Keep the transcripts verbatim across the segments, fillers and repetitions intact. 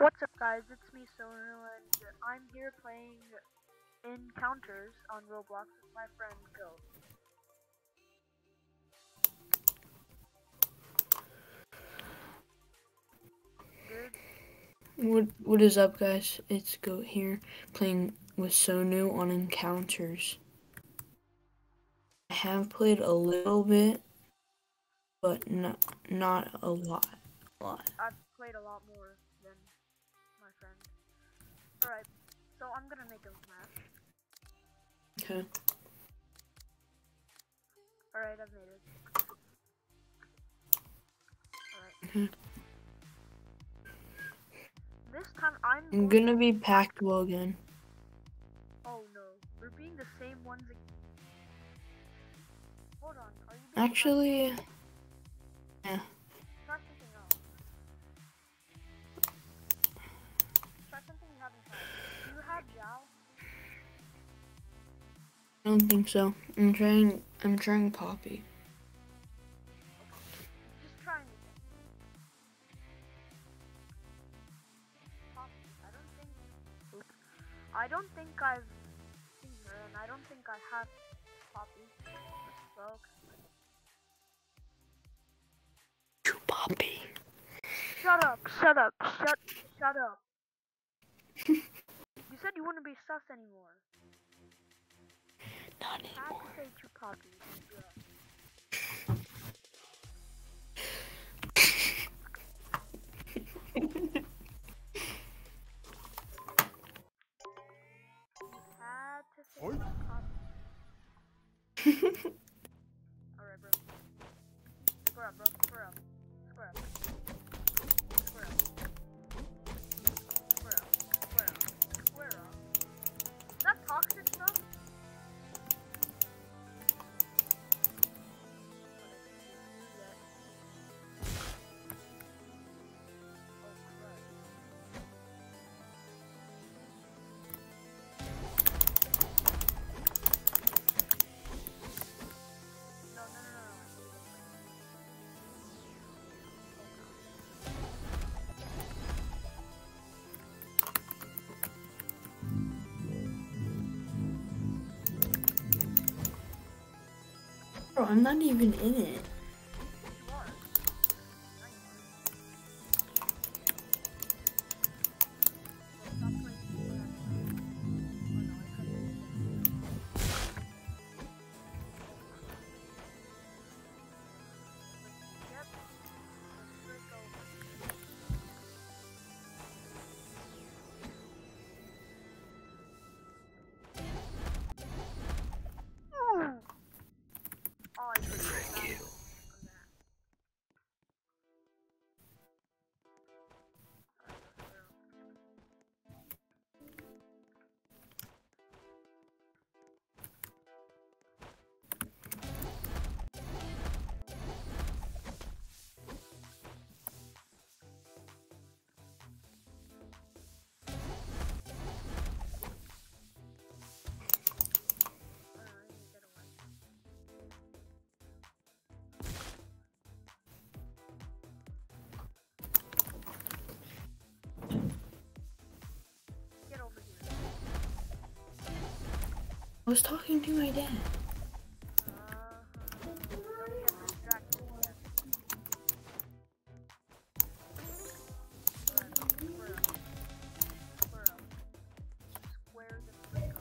What's up guys, it's me Sonu and I'm here playing Encounters on Roblox with my friend Go. Good. What what is up guys? It's Goat here playing with Sonu on Encounters. I have played a little bit, but not not a lot. A lot. I've played a lot more than my friend. Alright, so I'm gonna make a map. Okay. Alright, I've made it. Alright. Okay. This time I'm I'm gonna be PACTWO again. Oh no, we're being the same ones again. Hold on, are you being Actually, yeah. Try something else. Try something you haven't tried. Do you have Yao? I don't think so. I'm trying. I'm trying Poppy. Okay. Just try anything. Poppy. I don't think. Oops. I don't think I've seen her, and I don't think I have Poppy. Well, To Poppy. shut up! Shut up! Shut! Shut up! You said you wouldn't be sus anymore. Not I have anymore. to say to Poppy. Had to say to Poppy. Alright, bro. Square up, bro. Square up. Square up. Square up. Square up. Square up. Square up. Is that toxic stuff? Bro, I'm not even in it. Thank you. Get over here. I was talking to my dad. Uh, don't get distracted yet. Alright, square up. Square up. Square the frick up.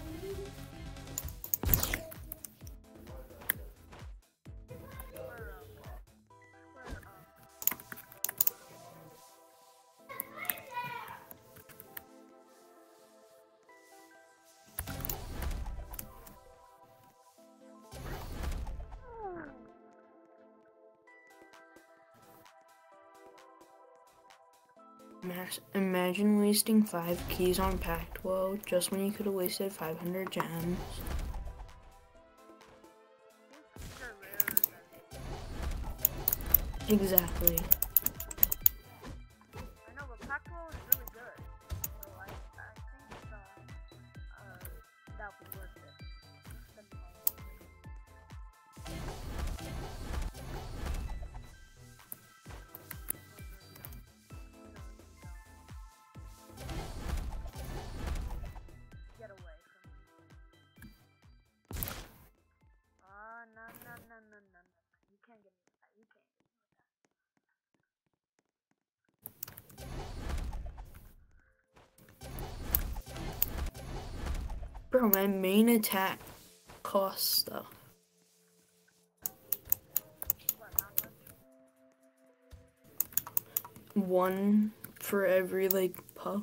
Square up. Square up. Mas- Imagine wasting five keys on PACTWO just when you could have wasted five hundred gems. They're rarer than. Exactly. I know, but PACTWO is really good. So I, I think uh, uh, that would be worth it. Spend the money. Bro, my main attack costs stuff. What, not much? One for every, like, puff.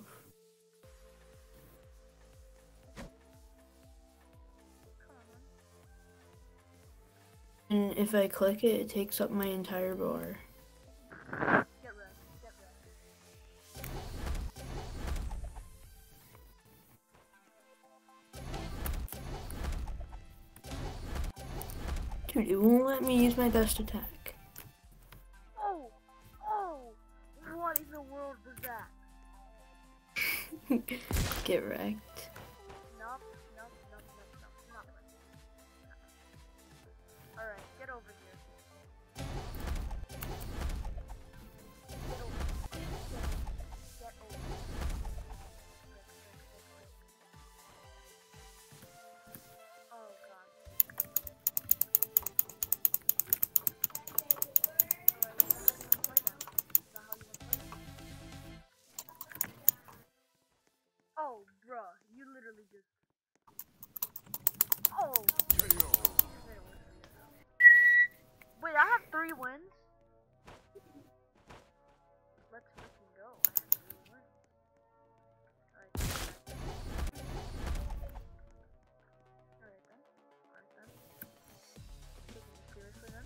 Come on, man. And if I click it, it takes up my entire bar. Get ready, get ready. Dude, it won't let me use my best attack. Oh! Oh! What in the world was that? Get wrecked. Nope, nope, nope, nope, nope, not right. Alright, get over here. Get over. Get over. Get over. Quick, quick, quick, quick. Oh god. Alright, is that how you wanna play that? Is that how you wanna play that? Oh, bruh, you literally just. Oh! You just made it worse for yourself. Wait, I have three wins? Let's freaking go. I have three wins. Alright. Alright then. Alright then. Taking it seriously then.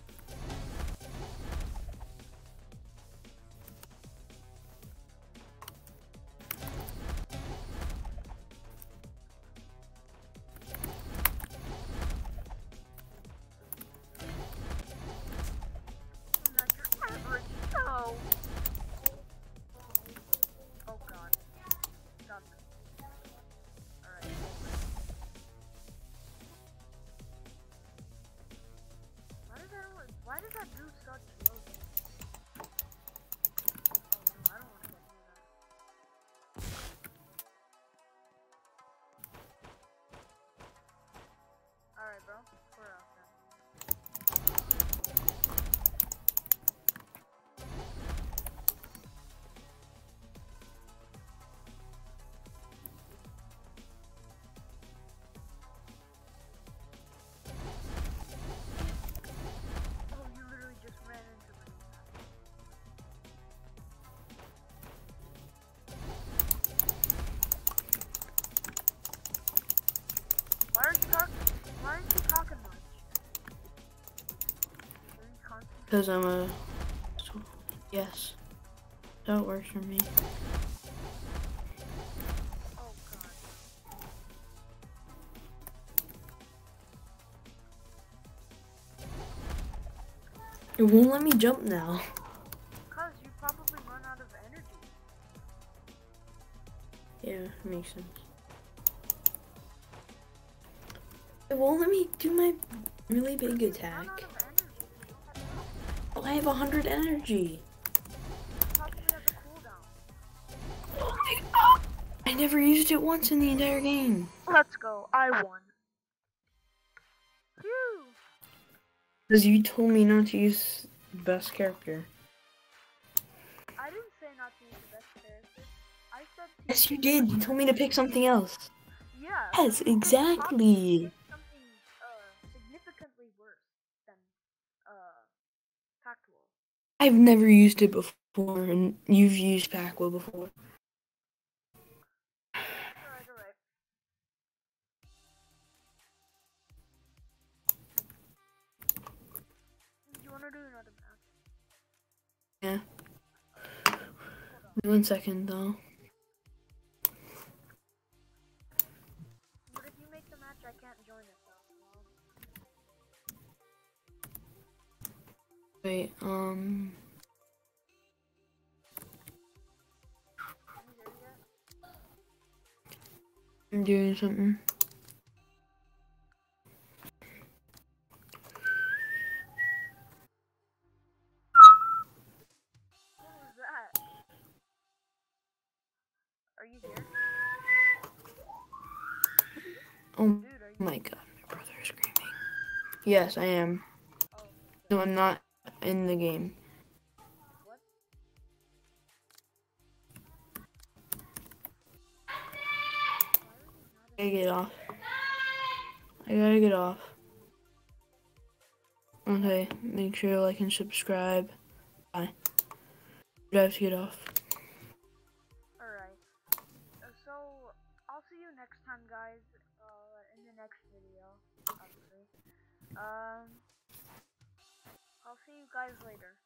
Not your average Joe. Oh god. Got me. Alright. Why does that always, why does that do such low damage? Oh no, I don't want to get near that. Alright bro, we're out then. Oh, you literally just ran into me. Why aren't you talking? Why aren't you talking much? Are you constantly? Because I'm a... Yes. That works for me. Oh god. It won't let me jump now. Cause you probably run out of energy. Yeah, makes sense. It won't let me do my really big Run out attack. of energy. Oh, I have one hundred energy. You probably have a cooldown. Oh my god. I never used it once in the entire game. Let's go. I won. Phew. Because you told me not to use the best character. I didn't say not to use the best character. I said to Yes, you use did. my- You told me to pick something else. Yeah. Yes, you could exactly. pick something uh significantly worse than uh PACTWO. I've never used it before, and you've used PACTWO before. Alright, alright. Do you wanna do another match? Yeah. Hold on. One second, though. But if you make the match, I can't join it though. Wait, um... Can you hear yet? I'm doing something. What was that? Are you here? Oh Dude, are you my god, my brother is screaming. Yes, I am. Oh, No, I'm not in the game. what? Why are you not in I get off. I gotta get off. Okay, make sure you like and subscribe. Bye. I have to get off. Alright. Uh, so, I'll see you next time, guys. Uh, in the next video, obviously. Um, I'll see you guys later.